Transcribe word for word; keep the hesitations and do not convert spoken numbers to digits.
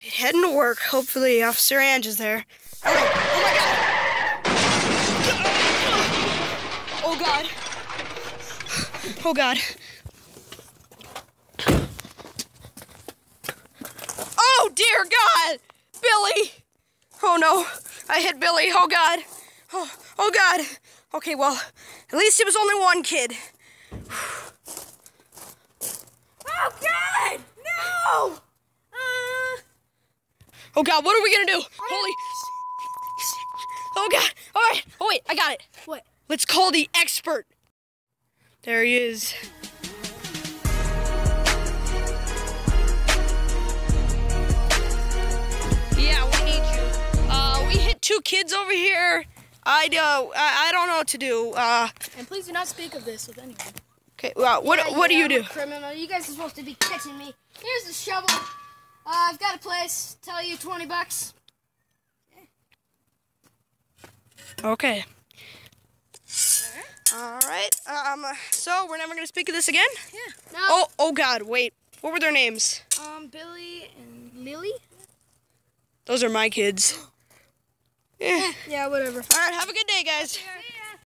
Heading to work. Hopefully Officer Ange is there. Oh, oh my God! Oh God! Oh God! Oh dear God! Billy! Oh no! I hit Billy. Oh God! Oh, oh God! Okay, well, at least it was only one kid. Oh God! No! Uh... Oh God, what are we gonna do? Holy! Oh God! All right. Oh wait, I got it. What? Let's call the expert. There he is. Yeah, we need you. Uh, we hit two kids over here. I do. I, I don't know what to do. Uh. And please do not speak of this with anyone. Okay. Well, what yeah, what yeah, do you I'm do? A criminal. You guys are supposed to be catching me. Here's the shovel. Uh, I've got a place. Tell you twenty bucks. Okay. All right. Um. So we're never gonna speak of this again. Yeah. No. Oh. Oh God. Wait. What were their names? Um. Billy and Lily. Those are my kids. Yeah. Yeah. Whatever. All right. Have a good day, guys. Yeah.